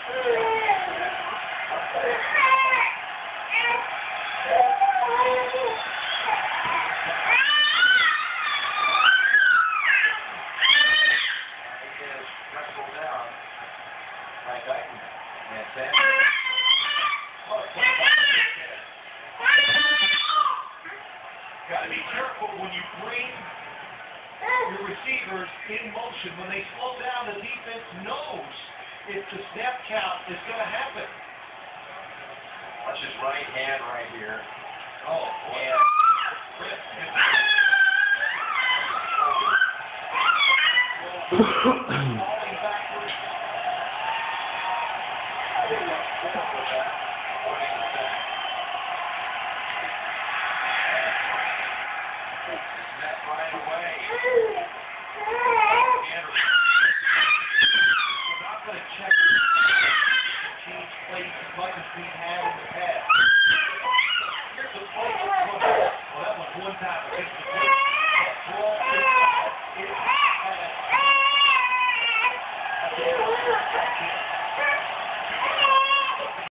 Got to be careful when you bring your receivers in motion. When they slow down, the defense knows if the snap count is going to happen. Watch his right hand right here. Oh, boy. Falling backwards. Snap right away. We're not going to check change plays as much as we've had in the past. Here's the play. Well, that was one time against the play. That ball is